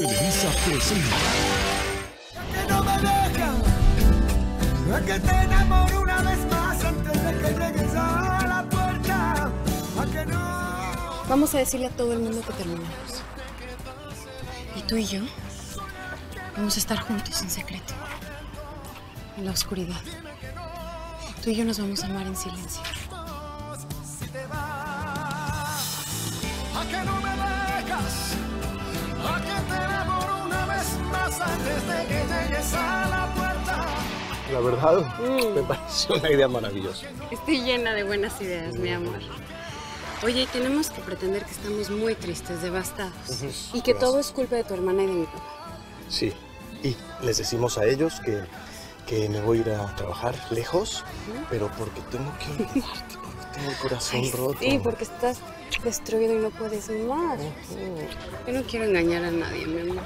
Televisa presenta. Que no me dejas, no es que te enamoro una vez más antes de que llegues a la puerta. A que no. Vamos a decirle a todo el mundo que terminamos. Y tú y yo vamos a estar juntos en secreto, en la oscuridad. Tú y yo nos vamos a amar en silencio. A que no me dejas, a que te enamoro una vez más antes de que llegues a la puerta. La verdad, me pareció una idea maravillosa. Estoy llena de buenas ideas, mi amor. Oye, tenemos que pretender que estamos muy tristes, devastados. Y que todo es culpa de tu hermana y de mi papá. Sí, y les decimos a ellos que me voy a ir a trabajar lejos, pero porque tengo que olvidarte, porque tengo el corazón roto. Sí, porque estás destruido y no puedes más. Yo no quiero engañar a nadie, mi amor.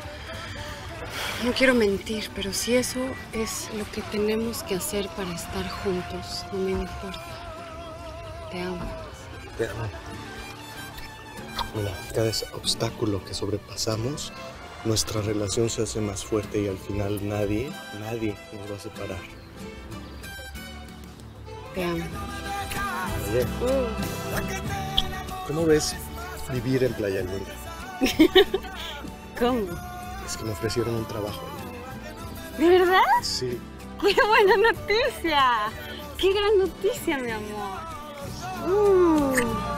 No quiero mentir, pero si eso es lo que tenemos que hacer para estar juntos, no me importa. Te amo. Te amo. Mira, cada obstáculo que sobrepasamos, nuestra relación se hace más fuerte y al final nadie nos va a separar. Te amo. Oye, ¿cómo ves vivir en Playa Linda? ¿Cómo? Es que me ofrecieron un trabajo ahí. ¿De verdad? Sí. ¡Qué buena noticia! ¡Qué gran noticia, mi amor!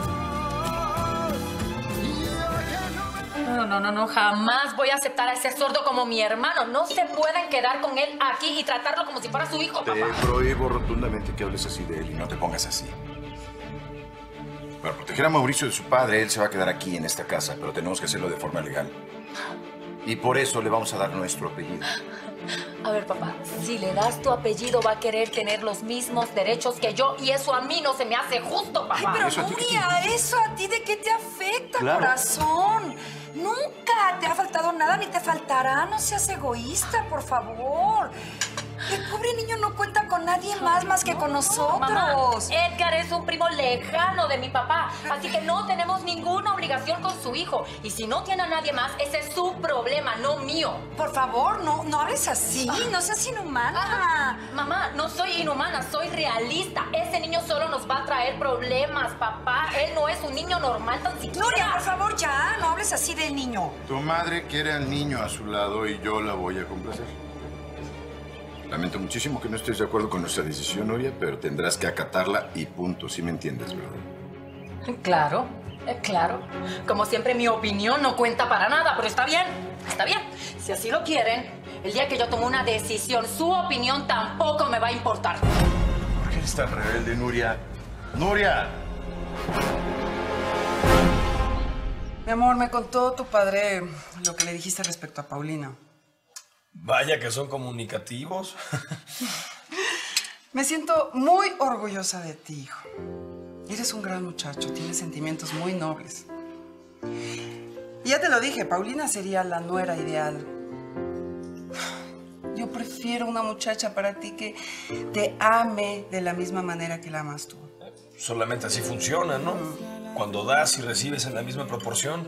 No, jamás voy a aceptar a ese sordo como mi hermano. No se pueden quedar con él aquí y tratarlo como si fuera su hijo, papá. Te prohíbo rotundamente que hables así de él y no te pongas así. Para proteger a Mauricio de su padre, él se va a quedar aquí en esta casa, pero tenemos que hacerlo de forma legal. Y por eso le vamos a dar nuestro apellido. A ver, papá, si le das tu apellido va a querer tener los mismos derechos que yo y eso a mí no se me hace justo, papá. Ay, pero ¿Eso a ti qué te Nuria, importa? ¿eso a ti de qué te afecta, Claro. corazón? Nunca te ha faltado nada ni te faltará. No seas egoísta, por favor. El pobre niño no cuenta con nadie más que con nosotros. Mamá, Edgar es un primo lejano de mi papá, así que no tenemos ninguna obligación con su hijo. Y si no tiene a nadie más, ese es su problema, no mío. Por favor, no hables así. No seas inhumana. Mamá, no soy inhumana, soy realista. Ese niño solo nos va a traer problemas, papá. Él no es un niño normal tan siquiera. Nuria, por favor, ya. No hables así del niño. Tu madre quiere al niño a su lado y yo la voy a complacer. Lamento muchísimo que no estés de acuerdo con nuestra decisión, Nuria, pero tendrás que acatarla y punto. ¿Sí me entiendes, verdad? Claro, claro. Como siempre, mi opinión no cuenta para nada, pero está bien, está bien. Si así lo quieren, el día que yo tome una decisión, su opinión tampoco me va a importar. ¿Por qué eres tan rebelde, Nuria? ¡Nuria! Mi amor, me contó tu padre lo que le dijiste respecto a Paulina. Vaya que son comunicativos. Me siento muy orgullosa de ti, hijo. Eres un gran muchacho, tienes sentimientos muy nobles. Y ya te lo dije, Paulina sería la nuera ideal. Yo prefiero una muchacha para ti que te ame de la misma manera que la amas tú. Solamente así funciona, ¿no? Cuando das y recibes en la misma proporción.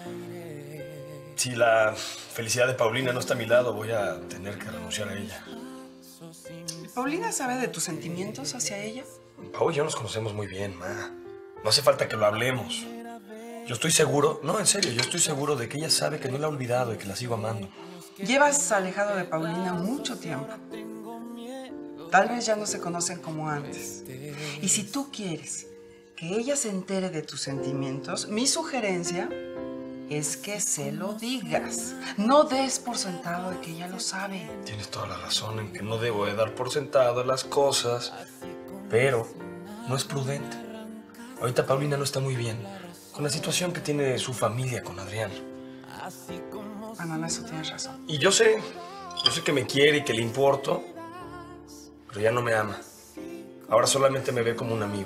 Si la felicidad de Paulina no está a mi lado, voy a tener que renunciar a ella. ¿Paulina sabe de tus sentimientos hacia ella? Pau y yo nos conocemos muy bien, ma. No hace falta que lo hablemos. Yo estoy seguro, no, en serio, yo estoy seguro de que ella sabe que no la he olvidado y que la sigo amando. Llevas alejado de Paulina mucho tiempo. Tal vez ya no se conocen como antes. Y si tú quieres que ella se entere de tus sentimientos, mi sugerencia es que se lo digas. No des por sentado de que ella lo sabe. Tienes toda la razón en que no debo de dar por sentado las cosas, pero no es prudente. Ahorita Paulina no está muy bien, con la situación que tiene su familia con Adrián. Bueno, en eso tienes razón. Y yo sé que me quiere y que le importo, pero ya no me ama. Ahora solamente me ve como un amigo.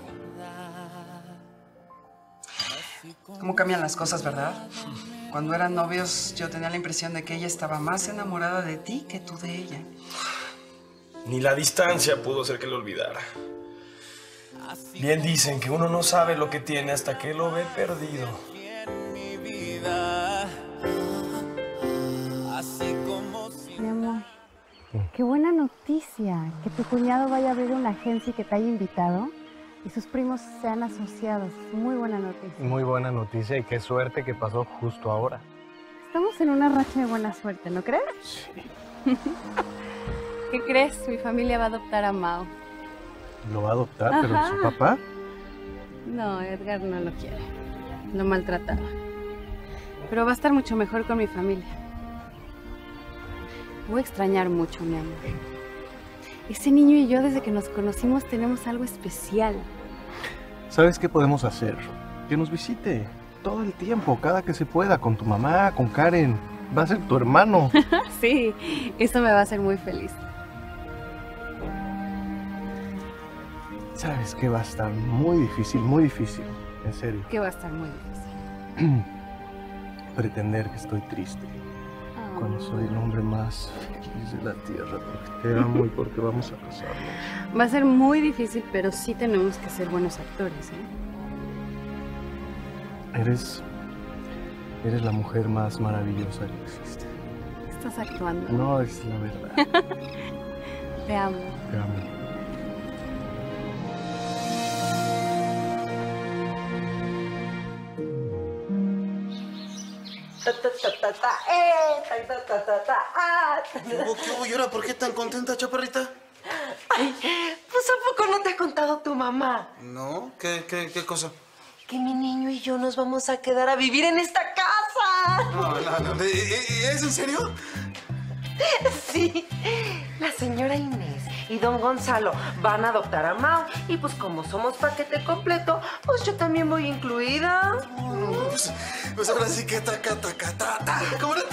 ¿Cómo cambian las cosas, verdad? Cuando eran novios, yo tenía la impresión de que ella estaba más enamorada de ti que tú de ella. Ni la distancia pudo hacer que lo olvidara. Bien dicen que uno no sabe lo que tiene hasta que lo ve perdido. Mi amor, qué buena noticia. Que tu cuñado vaya a abrir una agencia y que te haya invitado y sus primos sean asociados. Muy buena noticia. Muy buena noticia y qué suerte que pasó justo ahora. Estamos en una racha de buena suerte, ¿no crees? Sí. ¿Qué crees? Mi familia va a adoptar a Mao. ¿Lo va a adoptar? ¿Pero su papá? No, Edgar no lo quiere. Lo maltrataba. Pero va a estar mucho mejor con mi familia. Voy a extrañar mucho, mi amor. Ese niño y yo, desde que nos conocimos, tenemos algo especial. ¿Sabes qué podemos hacer? Que nos visite todo el tiempo, cada que se pueda, con tu mamá, con Karen. Va a ser tu hermano. Sí, eso me va a hacer muy feliz. ¿Sabes qué? Va a estar muy difícil, en serio. Que va a estar muy difícil. Pretender que estoy triste cuando soy el hombre más feliz de la tierra, porque te amo y porque vamos a casarnos. Va a ser muy difícil, pero sí tenemos que ser buenos actores, ¿eh? Eres la mujer más maravillosa que existe. Estás actuando. No, es la verdad. Te amo. Te amo. ¿Qué hubo? ¿Y ahora por qué tan contenta, chaparrita? Pues ¿a poco no te ha contado tu mamá? ¿No? ¿Qué cosa? Que mi niño y yo nos vamos a quedar a vivir en esta casa. No. ¿Es en serio? Sí. La señora Inés y don Gonzalo van a adoptar a Mao. Y pues como somos paquete completo, pues yo también voy incluida. Pues ahora sí que taca. ¿Cómo era?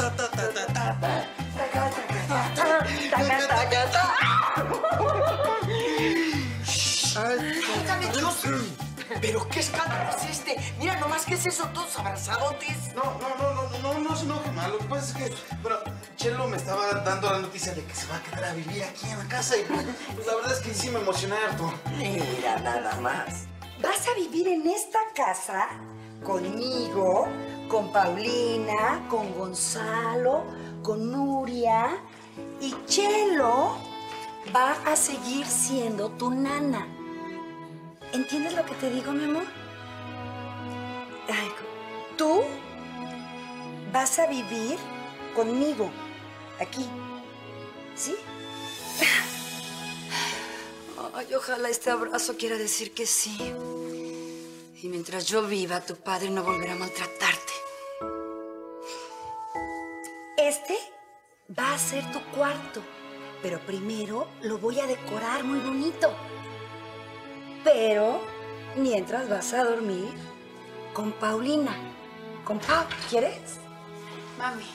¡Ay, Dios! ¿Pero qué escándalo es este? Mira nomás, ¿qué es eso? Todos abrazadotes. No se enoje mal. Lo que pasa es que, bueno, Chelo me estaba dando la noticia de que se va a quedar a vivir aquí en la casa y pues la verdad es que sí me emocioné harto. Mira, nada más. ¿Vas a vivir en esta casa conmigo, con Paulina, con Gonzalo, con Nuria? Y Chelo va a seguir siendo tu nana. ¿Entiendes lo que te digo, mi amor? Ay, tú vas a vivir conmigo, aquí, ¿sí? Ay, ojalá este abrazo quiera decir que sí. Y mientras yo viva, tu padre no volverá a maltratarte. Este va a ser tu cuarto, pero primero lo voy a decorar muy bonito. Pero mientras vas a dormir con Paulina, con Pau, ¿quieres? Mami.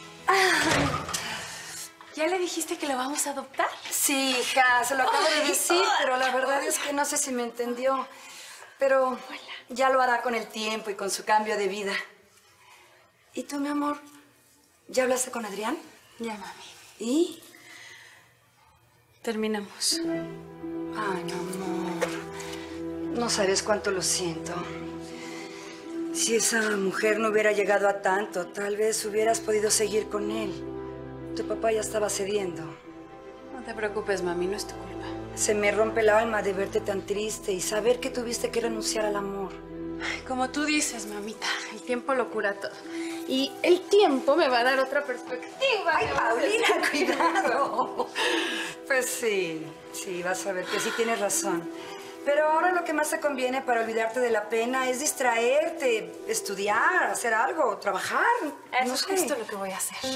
¿Ya le dijiste que lo vamos a adoptar? Sí, hija, se lo acabo de decir, pero la verdad es que no sé si me entendió. Pero ya lo hará con el tiempo y con su cambio de vida. ¿Y tú, mi amor? ¿Ya hablaste con Adrián? Ya, mami. ¿Y? Terminamos. Ay, mi amor. No sabes cuánto lo siento. Si esa mujer no hubiera llegado a tanto, tal vez hubieras podido seguir con él. Tu papá ya estaba cediendo. No te preocupes, mami, no es tu culpa. Se me rompe el alma de verte tan triste y saber que tuviste que renunciar al amor. Ay, como tú dices, mamita, el tiempo lo cura todo. Y el tiempo me va a dar otra perspectiva. ¡Ay, Paulina, cuidado! Pues sí, vas a ver que sí tienes razón. Pero ahora lo que más te conviene para olvidarte de la pena es distraerte, estudiar, hacer algo, trabajar. Eso es justo lo que voy a hacer.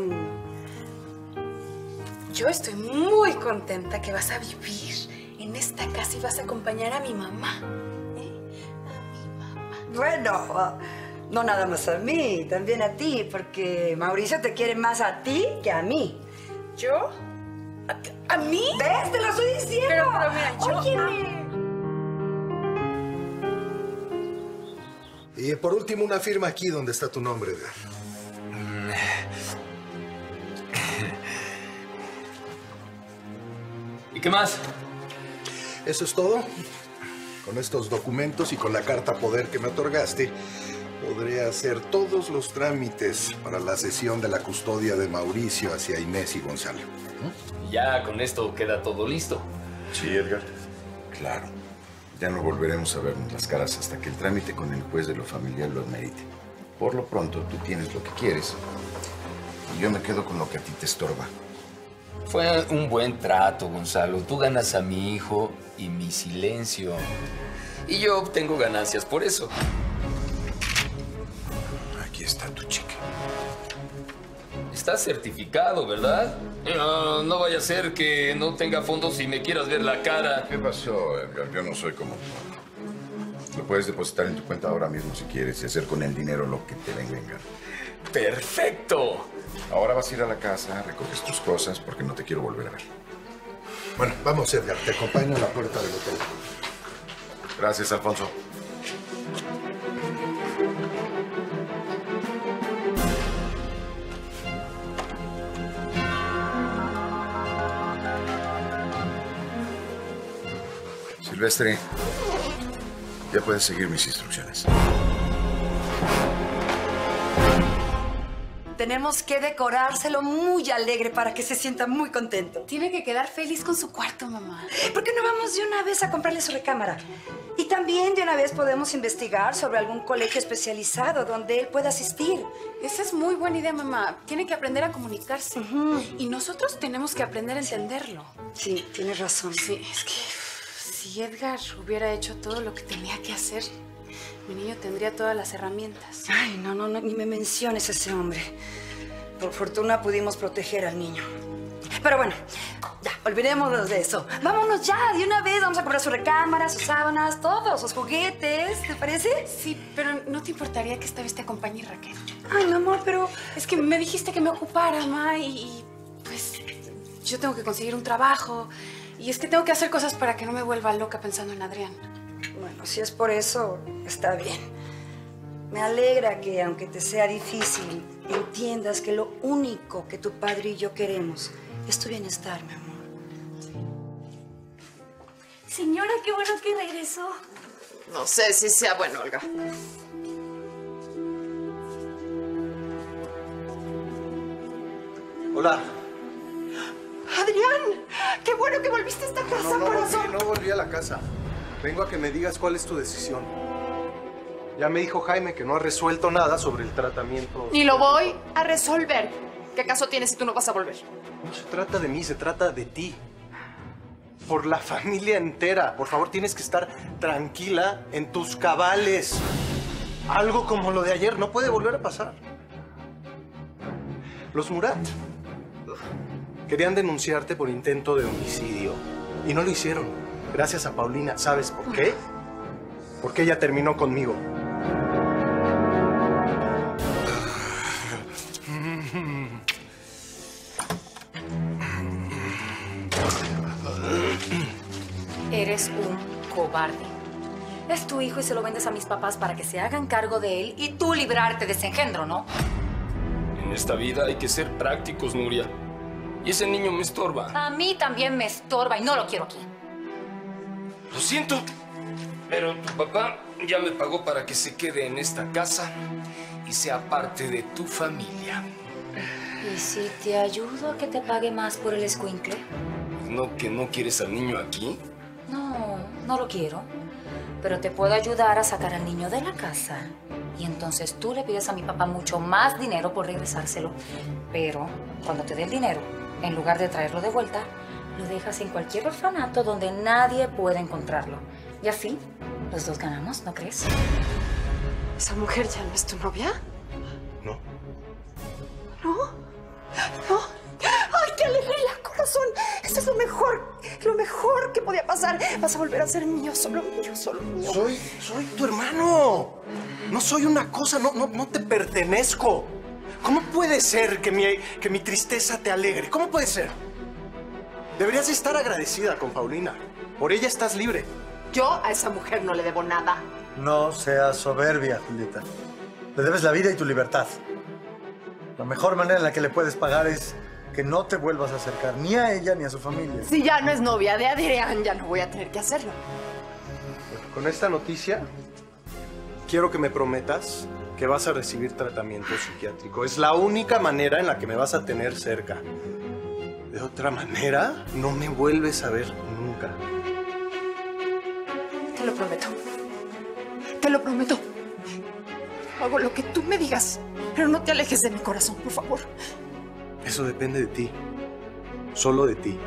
Yo estoy muy contenta que vas a vivir en esta casa y vas a acompañar a mi mamá. Bueno, no nada más a mí, también a ti, porque Mauricio te quiere más a ti que a mí. ¿Yo? ¿A mí? ¿Ves? Te lo estoy diciendo. Pero mira, yo... Óyeme. Y por último, una firma aquí donde está tu nombre. ¿Y qué más? Eso es todo. Con estos documentos y con la carta poder que me otorgaste, podré hacer todos los trámites para la cesión de la custodia de Mauricio hacia Inés y Gonzalo. Ya con esto queda todo listo. Sí, Edgar. Claro. Ya no volveremos a vernos las caras hasta que el trámite con el juez de lo familiar lo amerite. Por lo pronto, tú tienes lo que quieres y yo me quedo con lo que a ti te estorba. Fue un buen trato, Gonzalo. Tú ganas a mi hijo y mi silencio. Y yo obtengo ganancias por eso. Aquí está tu cheque. Está certificado, ¿verdad? No vaya a ser que no tenga fondos y me quieras ver la cara. ¿Qué pasó, Edgar? Yo no soy como tú. Lo puedes depositar en tu cuenta ahora mismo si quieres y hacer con el dinero lo que te venga en gana. ¡Perfecto! Ahora vas a ir a la casa, recoges tus cosas porque no te quiero volver a ver. Bueno, vamos, Edgar. Te acompaño a la puerta del hotel. Gracias, Alfonso. Silvestre, ya puedes seguir mis instrucciones. Tenemos que decorárselo muy alegre para que se sienta muy contento. Tiene que quedar feliz con su cuarto, mamá. ¿Por qué no vamos de una vez a comprarle su recámara? Y también de una vez podemos investigar sobre algún colegio especializado donde él pueda asistir. Esa es muy buena idea, mamá. Tiene que aprender a comunicarse. Y nosotros tenemos que aprender a entenderlo. Sí, tienes razón. Sí, es que si Edgar hubiera hecho todo lo que tenía que hacer, mi niño tendría todas las herramientas. Ay, no, ni me menciones a ese hombre. Por fortuna pudimos proteger al niño. Pero bueno, ya, olvidémonos de eso. Vámonos ya, de una vez. Vamos a comprar su recámara, sus sábanas, todos, sus juguetes. ¿Te parece? Sí, pero ¿no te importaría que esta vez te acompañe Raquel? Ay, mi amor, pero... Es que me dijiste que me ocupara, ma, y pues yo tengo que conseguir un trabajo. Y es que tengo que hacer cosas para que no me vuelva loca pensando en Adrián. Bueno, si es por eso, está bien. Me alegra que, aunque te sea difícil, entiendas que lo único que tu padre y yo queremos es tu bienestar, mi amor. Señora, qué bueno que regresó. No sé si sea bueno, Olga. Hola. Adrián, qué bueno que volviste a esta casa, corazón. No volví a la casa. Vengo a que me digas cuál es tu decisión. Ya me dijo Jaime que no ha resuelto nada sobre el tratamiento. Y lo voy a resolver. ¿Qué caso tienes si tú no vas a volver? No se trata de mí, se trata de ti. Por la familia entera. Por favor, tienes que estar tranquila en tus cabales. Algo como lo de ayer no puede volver a pasar. Los Murat querían denunciarte por intento de homicidio y no lo hicieron. Gracias a Paulina. ¿Sabes por qué? Porque ella terminó conmigo. Eres un cobarde. Es tu hijo y se lo vendes a mis papás para que se hagan cargo de él y tú librarte de ese engendro, ¿no? En esta vida hay que ser prácticos, Nuria. Y ese niño me estorba. A mí también me estorba y no lo quiero aquí. Lo siento, pero tu papá ya me pagó para que se quede en esta casa y sea parte de tu familia. ¿Y si te ayudo a que te pague más por el escuincle? ¿No que no quieres al niño aquí? No lo quiero. Pero te puedo ayudar a sacar al niño de la casa. Y entonces tú le pides a mi papá mucho más dinero por regresárselo. Pero cuando te dé el dinero, en lugar de traerlo de vuelta, lo dejas en cualquier orfanato donde nadie pueda encontrarlo. Y así, los dos ganamos, ¿no crees? ¿Esa mujer ya no es tu novia? No. ¿No? ¿No? ¡Ay, qué alegría, corazón! Esto es lo mejor que podía pasar. Vas a volver a ser mío, solo mío, solo mío. Soy tu hermano. No soy una cosa, no te pertenezco. ¿Cómo puede ser que mi tristeza te alegre? ¿Cómo puede ser? Deberías estar agradecida con Paulina. Por ella estás libre. Yo a esa mujer no le debo nada. No seas soberbia, Julieta. Le debes la vida y tu libertad. La mejor manera en la que le puedes pagar es que no te vuelvas a acercar ni a ella ni a su familia. Si ya no es novia de Adrián, ya no voy a tener que hacerlo. Con esta noticia, quiero que me prometas que vas a recibir tratamiento psiquiátrico. Es la única manera en la que me vas a tener cerca. De otra manera, no me vuelves a ver nunca. Te lo prometo. Te lo prometo. Hago lo que tú me digas, pero no te alejes de mi corazón, por favor. Eso depende de ti. Solo de ti.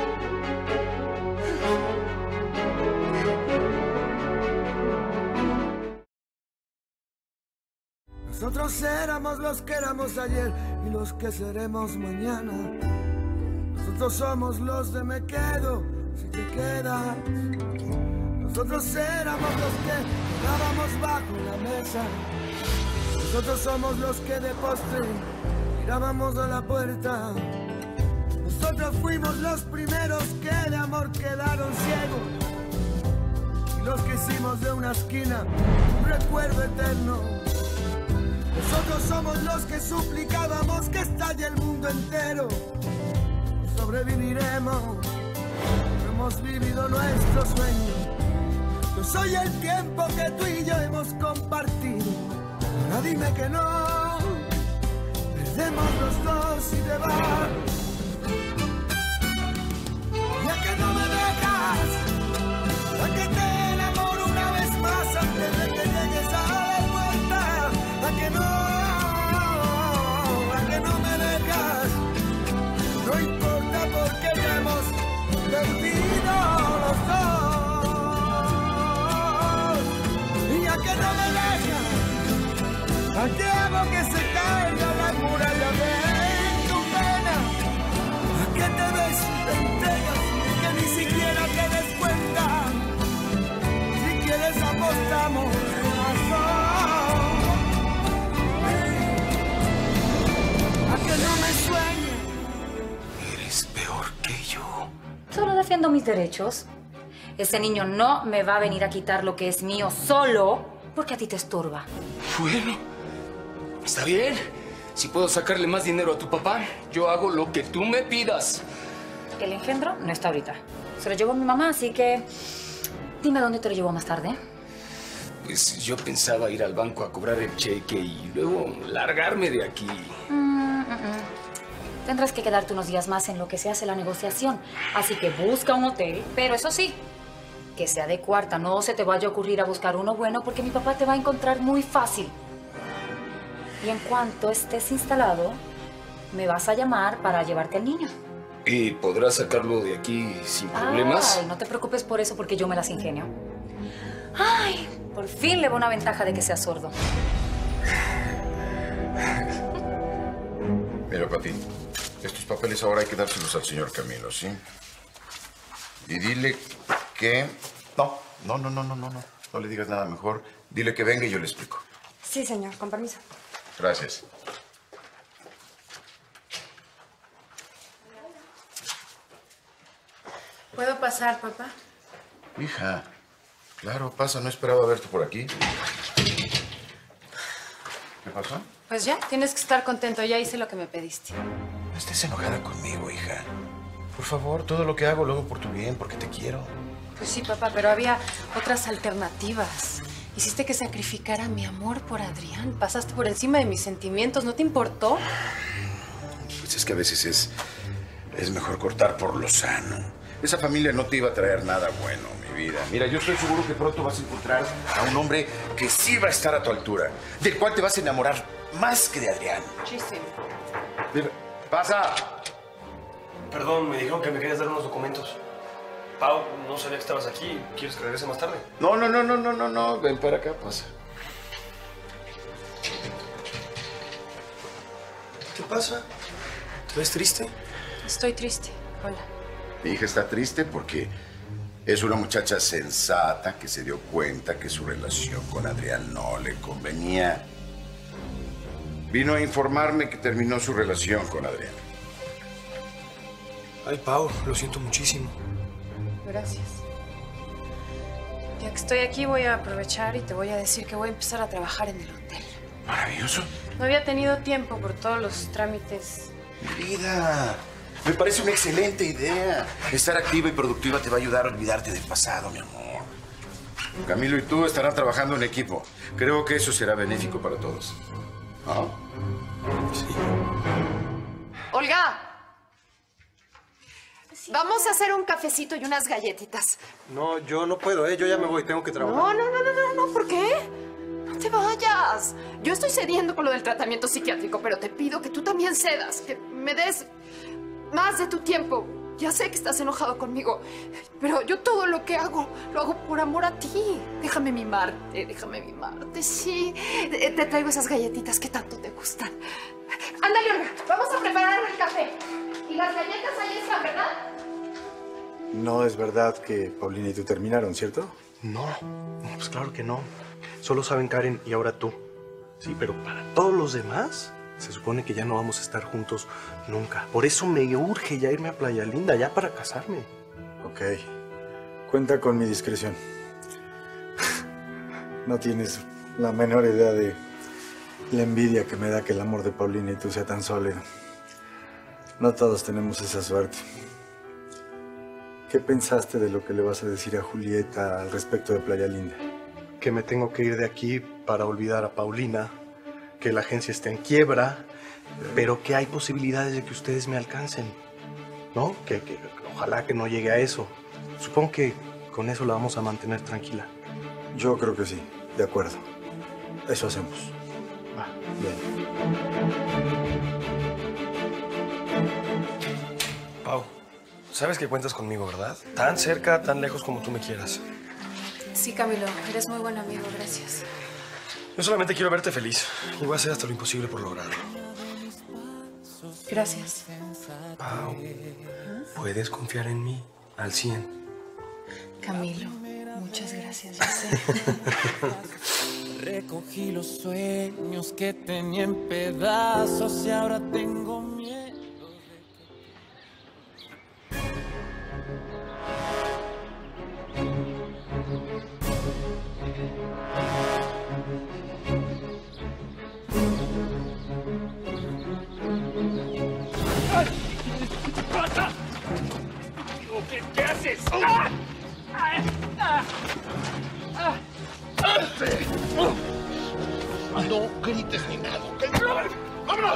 Nosotros éramos los que éramos ayer y los que seremos mañana. Nosotros somos los de me quedo si te quedas. Nosotros éramos los que jugábamos bajo la mesa. Nosotros somos los que de postre mirábamos a la puerta. Nosotros fuimos los primeros que de amor quedaron ciegos y los que hicimos de una esquina un recuerdo eterno. Nosotros somos los que suplicábamos que estalle el mundo entero. Sobreviviremos, hemos vivido nuestro sueño. Yo soy el tiempo que tú y yo hemos compartido. Ahora dime que no, perdemos los dos y te vas. Ya que no me dejas, ya que te enamoro una vez más antes de que llegues a la puerta. A que no me dejas, no importa porque ya hemos perdido los dos. Y a que no me dejas, ¿a qué hago que se caiga la muralla de tu pena? ¿A qué te ves y te entregas que ni siquiera te des cuenta? Si quieres apostamos corazón. Que no me sueñe. Eres peor que yo. Solo defiendo mis derechos. Ese niño no me va a venir a quitar lo que es mío solo porque a ti te estorba. Bueno, está bien. Si puedo sacarle más dinero a tu papá, yo hago lo que tú me pidas. El engendro no está ahorita. Se lo llevó mi mamá, así que dime dónde te lo llevo más tarde. Pues yo pensaba ir al banco a cobrar el cheque y luego largarme de aquí. Tendrás que quedarte unos días más en lo que se hace la negociación. Así que busca un hotel, pero eso sí, que sea de cuarta. No se te vaya a ocurrir a buscar uno bueno porque mi papá te va a encontrar muy fácil. Y en cuanto estés instalado, me vas a llamar para llevarte al niño. ¿Y podrás sacarlo de aquí sin problemas? Ay, no te preocupes por eso porque yo me las ingenio. Ay, por fin le veo una ventaja de que sea sordo. Mira, Pati, estos papeles ahora hay que dárselos al señor Camilo, ¿sí? Y dile que... No le digas nada mejor. Dile que venga y yo le explico. Sí, señor, con permiso. Gracias. ¿Puedo pasar, papá? Hija, claro, pasa. No esperaba verte por aquí. ¿Qué pasó? Pues ya, tienes que estar contento. Ya hice lo que me pediste. No estés enojada conmigo, hija. Por favor, todo lo que hago lo hago por tu bien, porque te quiero. Pues sí, papá, pero había otras alternativas. Hiciste que sacrificara mi amor por Adrián. Pasaste por encima de mis sentimientos. ¿No te importó? Pues es que a veces es mejor cortar por lo sano. Esa familia no te iba a traer nada bueno, mi vida. Mira, yo estoy seguro que pronto vas a encontrar a un hombre que sí va a estar a tu altura, del cual te vas a enamorar más que de Adrián. Muchísimo. Mira, ¡pasa! Perdón, me dijeron que me querías dar unos documentos. Pau, no sabía que estabas aquí. ¿Quieres que regrese más tarde? No. Ven para acá, pasa. ¿Qué pasa? ¿Te ves triste? Estoy triste. Hola. Mi hija está triste porque es una muchacha sensata que se dio cuenta que su relación con Adrián no le convenía. Vino a informarme que terminó su relación con Adrián. Ay, Pau, lo siento muchísimo. Gracias. Ya que estoy aquí, voy a aprovechar y te voy a decir que voy a empezar a trabajar en el hotel. Maravilloso. No había tenido tiempo por todos los trámites. Mi vida, me parece una excelente idea. Estar activa y productiva te va a ayudar a olvidarte del pasado, mi amor. Camilo y tú estarán trabajando en equipo. Creo que eso será benéfico para todos. ¿Ah? Sí. Olga. Vamos a hacer un cafecito y unas galletitas. No, yo no puedo, ¿eh? Yo ya me voy, tengo que trabajar. No, ¿por qué? No te vayas. Yo estoy cediendo con lo del tratamiento psiquiátrico, pero te pido que tú también cedas, que me des más de tu tiempo. Ya sé que estás enojado conmigo, pero yo todo lo que hago, lo hago por amor a ti. Déjame mimarte, sí. Te traigo esas galletitas que tanto te gustan. Ándale, Olga, vamos a preparar el café. Y las galletas ahí están, ¿verdad? No es verdad que Paulina y tú terminaron, ¿cierto? No, pues claro que no. Solo saben Karen y ahora tú. Sí, pero para todos los demás, se supone que ya no vamos a estar juntos nunca. Por eso me urge ya irme a Playa Linda, ya para casarme. Ok. Cuenta con mi discreción. No tienes la menor idea de la envidia que me da que el amor de Paulina y tú sea tan sólido. No todos tenemos esa suerte. ¿Qué pensaste de lo que le vas a decir a Julieta al respecto de Playa Linda? Que me tengo que ir de aquí para olvidar a Paulina, que la agencia está en quiebra, pero que hay posibilidades de que ustedes me alcancen, ¿no? Que ojalá que no llegue a eso. Supongo que con eso la vamos a mantener tranquila. Yo creo que sí, de acuerdo. Eso hacemos. Va. Bien. Pau, sabes que cuentas conmigo, ¿verdad? Tan cerca, tan lejos como tú me quieras. Sí, Camilo, eres muy buen amigo, gracias. Yo solamente quiero verte feliz y voy a hacer hasta lo imposible por lograrlo. Gracias. Pau, puedes confiar en mí al 100. Camilo, muchas gracias, ya sé. Recogí los sueños que tenía en pedazos y ahora tengo miedo. ¿Qué haces? No grites ni nada, ¿ok? ¡Vámonos!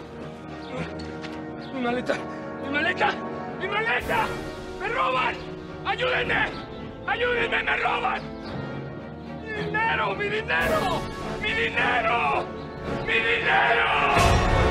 ¡Mi maleta! ¡Mi maleta! ¡Mi maleta! ¡Me roban! ¡Ayúdenme! ¡Ayúdenme! ¡Me roban! ¡Mi dinero! ¡Mi dinero! ¡Mi dinero! ¡Mi dinero!